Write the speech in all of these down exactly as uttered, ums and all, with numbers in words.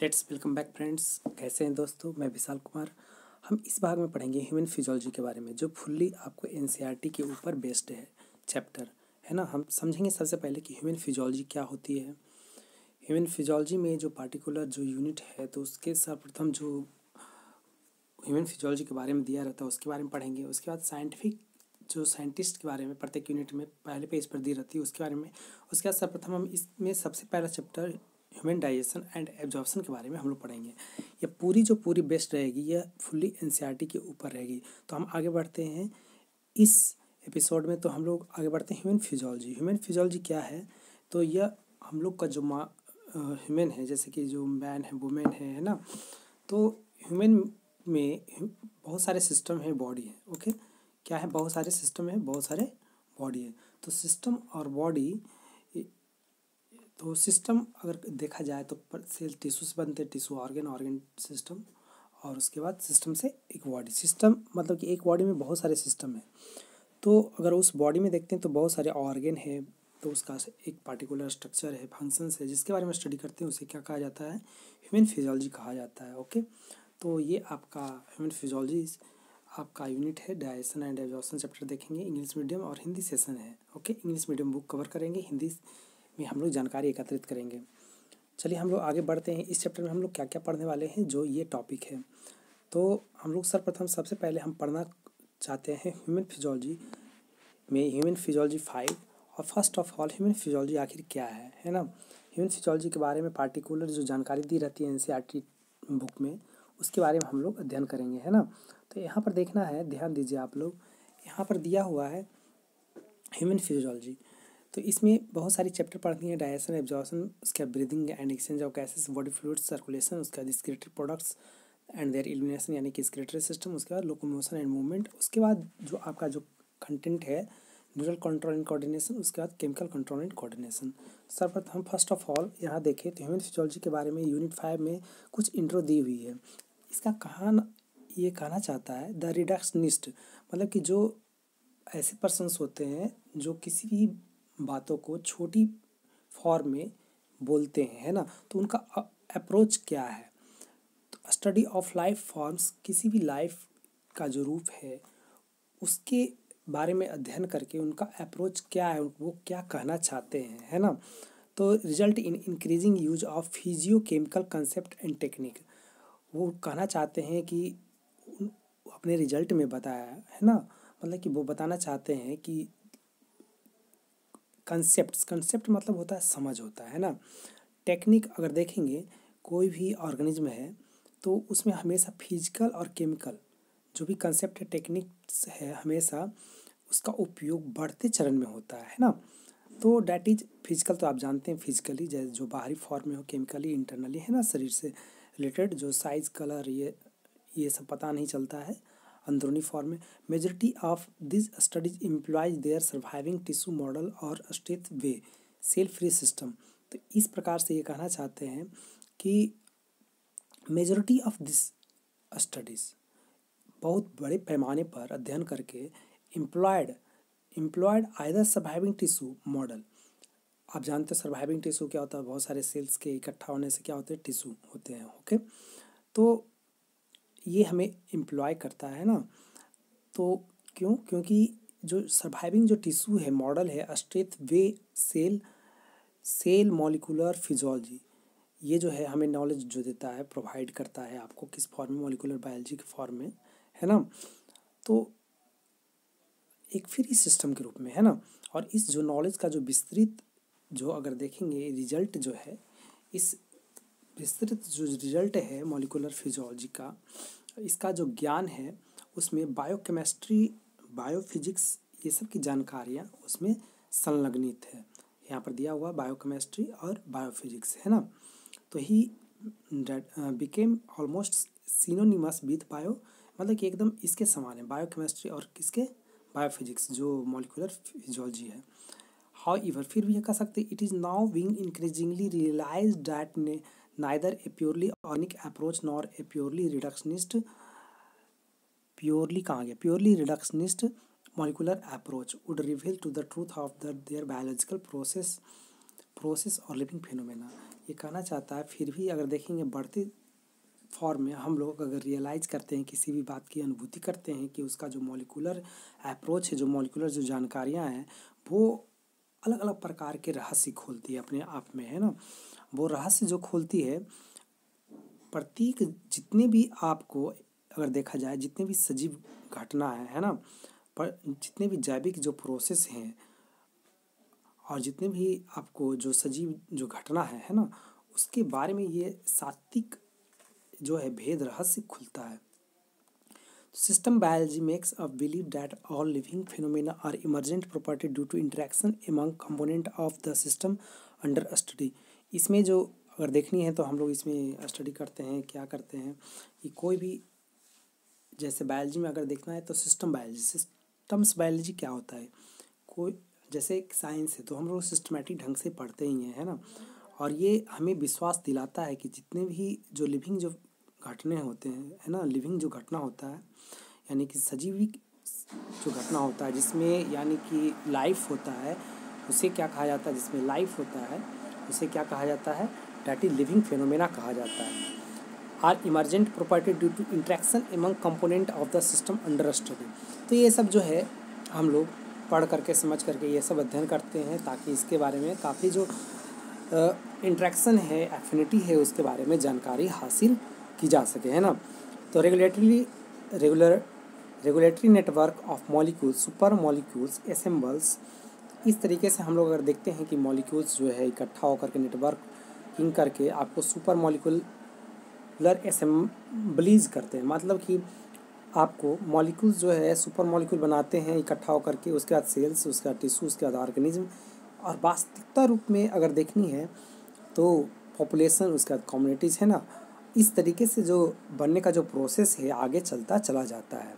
Let's welcome back friends. कैसे हैं दोस्तों? मैं विशाल कुमार। हम इस भाग में पढ़ेंगे ह्यूमन फिजियोलॉजी के बारे में, जो फुल्ली आपको एनसीईआरटी के ऊपर बेस्ड है चैप्टर, है ना। हम समझेंगे सबसे पहले कि ह्यूमन फिजियोलॉजी क्या होती है। ह्यूमन फिजियोलॉजी में जो पार्टिकुलर जो यूनिट है, तो उसके सर्वप्रथम जो ह्यूमन फिजियोलॉजी के बारे में दिया रहता है उसके बारे में पढ़ेंगे। उसके बाद साइंटिफिक जो साइंटिस्ट के बारे में प्रत्येक यूनिट में पहले पेज पर दी रहती है उसके बारे में। उसके बाद सर्वप्रथम हम इसमें सबसे पहला chapter human digestion and absorption के बारे में हम लोग पढ़ेंगे। ये पूरी जो पूरी बेस्ट रहेगी, यह फुल्ली एनसीईआरटी के ऊपर रहेगी। तो हम आगे बढ़ते हैं इस एपिसोड में। तो हम लोग आगे बढ़ते हैं ह्यूमन फिजियोलॉजी। ह्यूमन फिजियोलॉजी क्या है? तो यह हम लोग का जो माँ ह्यूमन है, जैसे कि जो मैन है, वुमेन है है ना। तो ह्यूमन में बहुत सारे सिस्टम है, बॉडी है। ओके, क्या है? बहुत सारे सिस्टम है, बहुत सारे बॉडी है। तो सिस्टम और बॉडी, तो सिस्टम अगर देखा जाए तो सेल टिश्यू से बनते हैं, टिश्यू ऑर्गन, ऑर्गन सिस्टम, और उसके बाद सिस्टम से एक बॉडी। सिस्टम मतलब कि एक बॉडी में बहुत सारे सिस्टम है। तो अगर उस बॉडी में देखते हैं तो बहुत सारे ऑर्गन है, तो उसका एक पार्टिकुलर स्ट्रक्चर है, फंक्शंस है, जिसके बारे में स्टडी करते हैं उसे क्या कहा जाता है? ह्यूमन फिजियोलॉजी कहा जाता है। ओके, तो ये आपका ह्यूमन फिजियोलॉजी आपका यूनिट है। डाइजेशन एंड एब्जॉर्प्शन चैप्टर देखेंगे, इंग्लिश मीडियम और हिंदी सेशन है। Okay, English medium book cover करेंगे, हिंदी में हम लोग जानकारी एकत्रित करेंगे। चलिए हम लोग आगे बढ़ते हैं। इस चैप्टर में हम लोग क्या क्या पढ़ने वाले हैं, जो ये टॉपिक है। तो हम लोग सर्वप्रथम सबसे पहले हम पढ़ना चाहते हैं ह्यूमन फिजियोलॉजी में ह्यूमन फिजियोलॉजी फाइव। और first of all human physiology आखिर क्या है, है ना। ह्यूमन फिजियोलॉजी के बारे में पार्टिकुलर जो जानकारी दी रहती है एनसीईआरटी बुक में, उसके बारे में हम लोग अध्ययन करेंगे, है ना। तो यहाँ पर देखना है, ध्यान दीजिए आप लोग, यहाँ पर दिया हुआ है ह्यूमन फिजियोलॉजी। तो इसमें बहुत सारी चैप्टर पढ़नी है। डाइजेशन, एब्जॉर्प्शन, उसके बाद breathing and exchange of gases, body fluids, circulation, उसके बाद excretory products and their elimination यानी कि स्क्रिएटरी सिस्टम, उसके बाद लोकोमोशन एंड मूवमेंट, उसके बाद जो आपका जो कंटेंट है न्यूरल कंट्रोल एंड कोऑर्डिनेशन, उसके बाद केमिकल कंट्रोल एंड कोऑर्डिनेशन। सर्वप्रथम फर्स्ट ऑफ ऑल यहाँ देखें तो ह्यूमन फिजियोलॉजी के बारे में यूनिट फाइव में कुछ इंट्रो दी हुई है। इसका कहा ये कहना चाहता है द रिडक्शनिस्ट, मतलब कि जो ऐसे पर्सन्स होते हैं जो किसी भी बातों को छोटी फॉर्म में बोलते हैं, है ना। तो उनका अप्रोच क्या है? तो स्टडी ऑफ लाइफ फॉर्म्स, किसी भी लाइफ का जो रूप है उसके बारे में अध्ययन करके उनका अप्रोच क्या है, वो क्या कहना चाहते हैं, है ना। तो result in increasing use of physio chemical concept and technique, वो कहना चाहते हैं कि अपने रिजल्ट में बताया है ना, मतलब कि वो बताना चाहते हैं कि कंसेप्ट कंसेप्ट मतलब होता है समझ, होता है ना। टेक्निक अगर देखेंगे कोई भी ऑर्गेनिज्म है तो उसमें हमेशा फिजिकल और केमिकल जो भी कंसेप्ट है, टेक्निक्स है, हमेशा उसका उपयोग बढ़ते चरण में होता है ना। तो डैट इज फिजिकल, तो आप जानते हैं फिजिकली जैसे जो बाहरी फॉर्म में हो, केमिकली इंटरनली, है ना, शरीर से रिलेटेड जो साइज, कलर, ये ये सब पता नहीं चलता है अंदरूनी फॉर्म में। Majority of this studies employs their surviving tissue model और state way cell free system. तो इस प्रकार से ये कहना चाहते हैं कि मेजॉरिटी ऑफ दिस स्टडीज बहुत बड़े पैमाने पर अध्ययन करके employed employed either surviving tissue model. आप जानते हैं सर्वाइविंग टिश्यू क्या होता है? बहुत सारे सेल्स के इकट्ठा होने से क्या होते हैं? टिश्यू होते हैं। ओके, तो ये हमें इम्प्लॉय करता है ना। तो क्यों? क्योंकि जो सर्वाइविंग जो टिश्यू है, मॉडल है, straight way cell cell molecular physiology, ये जो है हमें नॉलेज जो देता है, प्रोवाइड करता है आपको किस फॉर्म में? मॉलिकुलर बायोलॉजी के फॉर्म में, है ना। तो एक फ्री सिस्टम के रूप में, है ना। और इस जो नॉलेज का जो विस्तृत जो अगर देखेंगे रिजल्ट जो है, इस विस्तृत जो रिजल्ट है मॉलिकुलर फिजियोलॉजी का, इसका जो ज्ञान है उसमें बायोकेमिस्ट्री, बायोफिजिक्स, ये सब की जानकारियाँ उसमें संलग्नित है। यहाँ पर दिया हुआ बायोकेमिस्ट्री और बायोफिजिक्स, है ना। तो he became almost synonymous with bio, मतलब कि एकदम इसके समान है बायोकेमिस्ट्री और किसके? बायोफिजिक्स, जो मॉलिकुलर फिजियोलॉजी है। हाउएवर, फिर भी ये कह सकते it is now being increasingly realised that neither a purely organic approach nor a purely reductionist purely कहाँ गया purely reductionist molecular approach would reveal to the truth of the their biological process process और living phenomena. ये कहना चाहता है फिर भी अगर देखेंगे बढ़ते फॉर्म में हम लोग अगर रियलाइज़ करते हैं, किसी भी बात की अनुभूति करते हैं कि उसका जो मॉलिक्यूलर अप्रोच है, जो मॉलिक्यूलर जो जानकारियाँ हैं, वो अलग अलग प्रकार के रहस्य खोलती है अपने आप में, है ना। वो रहस्य जो खोलती है, प्रत्येक जितने भी आपको अगर देखा जाए, जितने भी सजीव घटना है है ना, पर जितने भी जैविक जो प्रोसेस हैं और जितने भी आपको जो सजीव जो घटना है है ना, उसके बारे में ये सात्विक जो है भेद रहस्य खुलता है। System biology makes a believe that all living phenomena are emergent property due to interaction among component of the system under study. इसमें जो अगर देखनी है तो हम लोग इसमें स्टडी करते हैं, क्या करते हैं कि कोई भी जैसे बायोलॉजी में अगर देखना है तो सिस्टम बायोलॉजी, सिस्टम्स बायोलॉजी क्या होता है, कोई जैसे एक साइंस है तो हम लोग सिस्टमेटिक ढंग से पढ़ते ही हैं, है ना। और ये हमें विश्वास दिलाता है कि जितने भी जो लिविंग जो घटने होते हैं, है ना, लिविंग जो घटना होता है यानी कि सजीवी जो घटना होता है जिसमें यानी कि लाइफ होता है, उसे क्या कहा जाता है, जिसमें लाइफ होता है उसे क्या कहा जाता है, दैट इज लिविंग फिनोमेना कहा जाता है। Are emergent property due to interaction among component of the system under study. तो ये सब जो है हम लोग पढ़ करके समझ करके ये सब अध्ययन करते हैं ताकि इसके बारे में काफ़ी जो इंट्रैक्शन है, एफिनिटी है, उसके बारे में जानकारी हासिल की जा सके, है ना। तो regulatory regular regulatory network of molecules, super molecules assembles, इस तरीके से हम लोग अगर देखते हैं कि मॉलिक्यूल्स जो है इकट्ठा होकर के नेटवर्किंग करके आपको सुपर मॉलिक्यूलर एसेम्बलीज करते हैं, मतलब कि आपको मॉलिक्यूल्स जो है सुपर मॉलिक्यूल बनाते हैं इकट्ठा होकर के, उसके बाद सेल्स, उसके बाद टिश्यू, उसके बाद ऑर्गेनिज्म, और वास्तविकता रूप में अगर देखनी है तो पॉपुलेशन, उसके बाद कम्युनिटीज़, है ना। इस तरीके से जो बनने का जो प्रोसेस है आगे चलता चला जाता है।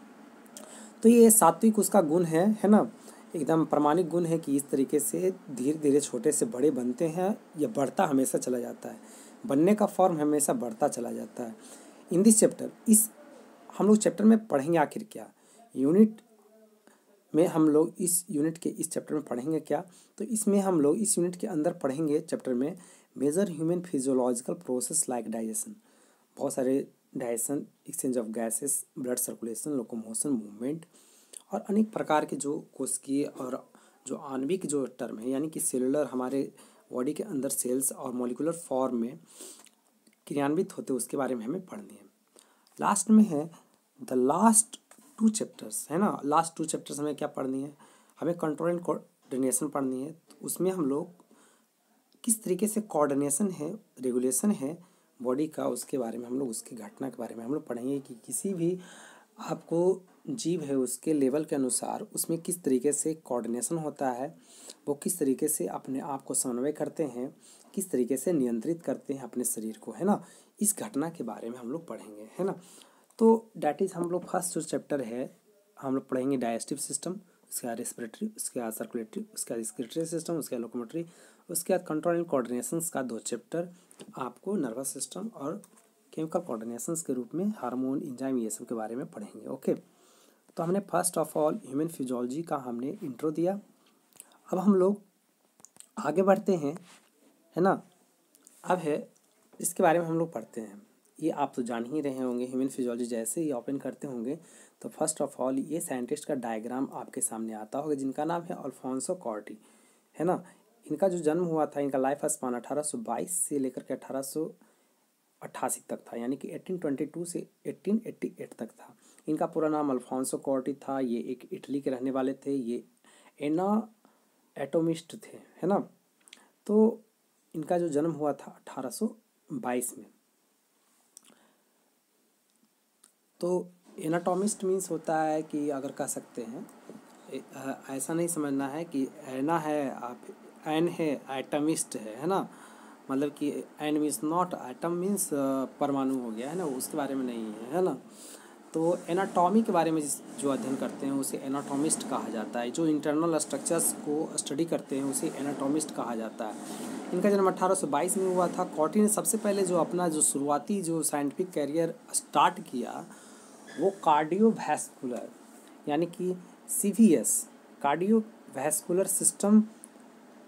तो ये सात्विक उसका गुण है है ना, एकदम प्रमाणिक गुण है कि इस तरीके से धीरे धीरे छोटे से बड़े बनते हैं, या बढ़ता हमेशा चला जाता है, बनने का फॉर्म हमेशा बढ़ता चला जाता है। इन दिस चैप्टर, इस हम लोग चैप्टर में पढ़ेंगे आखिर क्या, यूनिट में हम लोग इस यूनिट के इस चैप्टर में पढ़ेंगे क्या, तो इसमें हम लोग इस यूनिट के अंदर पढ़ेंगे चैप्टर में major human physiological process like digestion, बहुत सारे digestion, exchange of gases, blood circulation, locomotion, movement, और अनेक प्रकार के जो कोशिकीय और जो आणविक जो टर्म है यानी कि सेलुलर, हमारे बॉडी के अंदर सेल्स और मॉलिक्यूलर फॉर्म में क्रियान्वित होते उसके बारे में हमें पढ़नी है। लास्ट में है द लास्ट टू चैप्टर्स, है ना। लास्ट टू चैप्टर्स हमें क्या पढ़नी है, हमें कंट्रोल एंड कोऑर्डिनेशन पढ़नी है। तो उसमें हम लोग किस तरीके से कोऑर्डिनेशन है, रेगुलेशन है बॉडी का, उसके बारे में हम लोग, उसकी घटना के बारे में हम लोग पढ़ेंगे कि किसी भी आपको जीव है उसके लेवल के अनुसार उसमें किस तरीके से कोऑर्डिनेशन होता है, वो किस तरीके से अपने आप को समन्वय करते हैं, किस तरीके से नियंत्रित करते हैं अपने शरीर को, है ना। इस घटना के बारे में हम लोग पढ़ेंगे, है ना। तो डैट इज़ हम लोग फर्स्ट जो चैप्टर है हम लोग पढ़ेंगे डाइजेस्टिव सिस्टम, उसके बाद रेस्पिरेटरी, उसके बाद सर्कुलेटरी, उसके बाद एक्सक्रीटरी सिस्टम, उसके बाद लोकोमोटरी, उसके बाद कंट्रोल एंड कोऑर्डिनेशंस का दो चैप्टर आपको नर्वस सिस्टम और केमिकल कोऑर्डिनेशंस के रूप में हार्मोन, एंजाइम, ये सब के बारे में पढ़ेंगे। ओके, तो हमने first of all human physiology का हमने इंट्रो दिया। अब हम लोग आगे बढ़ते हैं, है ना। अब है इसके बारे में हम लोग पढ़ते हैं, ये आप तो जान ही रहे होंगे। ह्यूमन फिजियोलॉजी जैसे ही ओपन करते होंगे तो फर्स्ट ऑफ ऑल ये साइंटिस्ट का डायग्राम आपके सामने आता होगा जिनका नाम है अल्फोंसो कॉर्टी, है ना। इनका जो जन्म हुआ था, इनका लाइफ स्पान अठारह सौ बाईस से लेकर के अठारह सौ अट्ठासी तक था, यानी कि अठारह सौ बाईस से अठारह सौ अट्ठासी तक था। इनका पूरा नाम अल्फोंसो कॉर्टी था। ये एक इटली के रहने वाले थे। ये एना एटोमिस्ट थे, है ना। तो इनका जो जन्म हुआ था अठारह सौ बाईस में। तो एनाटोमिस्ट मीन्स होता है कि अगर कह सकते हैं, ऐसा नहीं समझना है कि एना है आप एन है एटमिस्ट है है ना, मतलब कि an means not atom means परमाणु हो गया, है ना, उसके बारे में नहीं है, है ना। तो एनाटॉमी के बारे में जो अध्ययन करते हैं उसे एनाटोमिस्ट कहा जाता है। जो इंटरनल स्ट्रक्चर्स को स्टडी करते हैं उसे एनाटोमिस्ट कहा जाता है। इनका जन्म अठारह सौ बाईस में हुआ था। कॉर्टी ने सबसे पहले जो अपना जो शुरुआती जो साइंटिफिक कैरियर स्टार्ट किया वो कार्डियोवैस्कुलर यानी कि C V S cardiovascular system के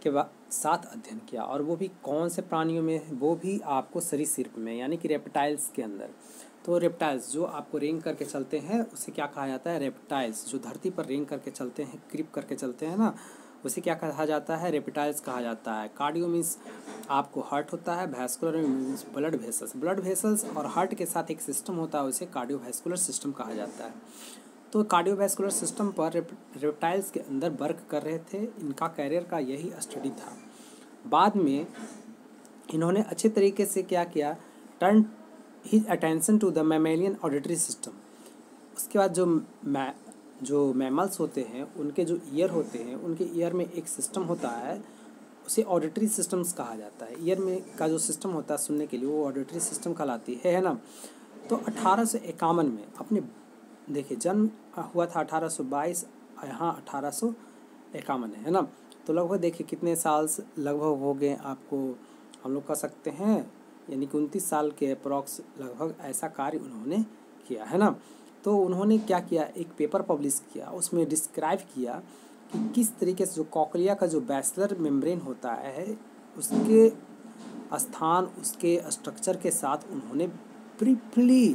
साथ अध्ययन किया, और वो भी कौन से प्राणियों में, वो भी आपको सरीसृप में यानी कि रेप्टाइल्स के अंदर। तो रेप्टाइल्स जो आपको रेंग करके चलते हैं उसे क्या कहा जाता है, रेप्टाइल्स। जो धरती पर रेंग करके चलते हैं, क्रीप करके चलते हैं ना, उसे क्या कहा जाता है, रेप्टाइल्स कहा जाता है। कार्डियो मीन्स आपको हार्ट होता है, vascular means blood vessels. Blood vessels और हार्ट के साथ एक सिस्टम होता है, उसे कार्डियोवैस्कुलर सिस्टम कहा जाता है। तो कार्डियोवैस्कुलर सिस्टम पर रेप्टाइल्स के अंदर वर्क कर रहे थे, इनका कैरियर का यही स्टडी था। बाद में इन्होंने अच्छे तरीके से क्या किया, turn his attention to the mammalian auditory system. उसके बाद जो मै जो मैमल्स होते हैं उनके जो ईयर होते हैं, उनके ईयर में एक सिस्टम होता है, उसे ऑडिटरी सिस्टम्स कहा जाता है। ईयर में का जो सिस्टम होता है सुनने के लिए, वो ऑडिटरी सिस्टम कहलाती है है ना। तो अठारह सौ इक्यावन में अपने, देखिए जन्म हुआ था अठारह सौ बाईस, यहाँ अठारह सौ इक्यावन है ना। तो लगभग देखिए कितने साल लगभग हो गए आपको, हम लोग कह सकते हैं यानी कि उनतीस साल के अप्रॉक्स लगभग ऐसा कार्य उन्होंने किया है ना। तो उन्होंने क्या किया, एक पेपर पब्लिश किया, उसमें डिस्क्राइब किया कि किस तरीके से जो कॉकलिया का जो बैचलर मेम्ब्रेन होता है उसके स्थान, उसके स्ट्रक्चर के साथ उन्होंने ब्रीफली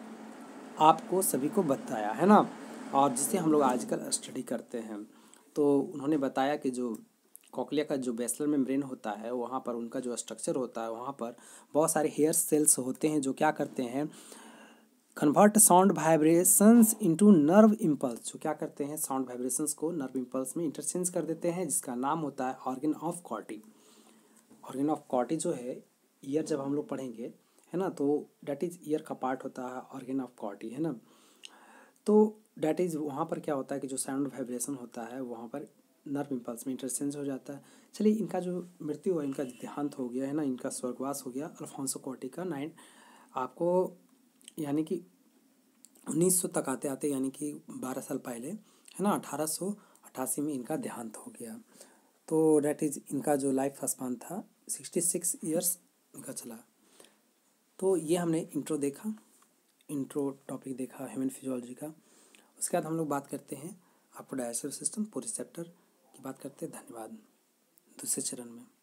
आपको सभी को बताया है ना, और जिसे हम लोग आजकल स्टडी करते हैं। तो उन्होंने बताया कि जो कॉकलिया का जो बेसलर मेम्ब्रेन होता है, वहाँ पर उनका जो स्ट्रक्चर होता है, वहाँ पर बहुत सारे हेयर सेल्स होते हैं जो क्या करते हैं, convert sound vibrations into nerve impulse. जो क्या करते हैं, साउंड वाइब्रेशंस को नर्व इम्पल्स में इंटरचेंज कर देते हैं, जिसका नाम होता है organ of Corti. Organ of Corti जो है, ईयर जब हम लोग पढ़ेंगे है ना, तो डैट इज़ ईयर का पार्ट होता है ऑर्गन ऑफ कॉर्टी है ना। तो डैट इज़ वहाँ पर क्या होता है कि जो साउंड वाइब्रेशन होता है वहाँ पर नर्व इम्पल्स में इंटरचेंज हो जाता है। चलिए, इनका जो मृत्यु हुआ, इनका देहांत हो गया है ना, इनका स्वर्गवास हो गया, अल्फोंसो कॉर्टी का नाइन आपको यानी कि उन्नीस सौ तक आते आते यानी कि बारह साल पहले है ना, अठारह सौ अट्ठासी में इनका देहांत हो गया। तो डैट इज़ इनका जो लाइफ स्पान था सिक्सटी सिक्स ईयर्स इनका चला। तो ये हमने इंट्रो देखा, इंट्रो टॉपिक देखा ह्यूमन फिजियोलॉजी का। उसके बाद हम लोग बात करते हैं आपको डाइजेस्टिव सिस्टम पूरे चैप्टर की बात करते हैं। धन्यवाद। दूसरे चरण में